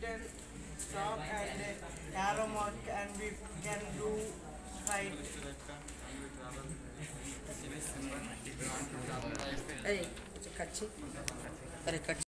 can stop and arrow mark and we can do right. Hey, cut.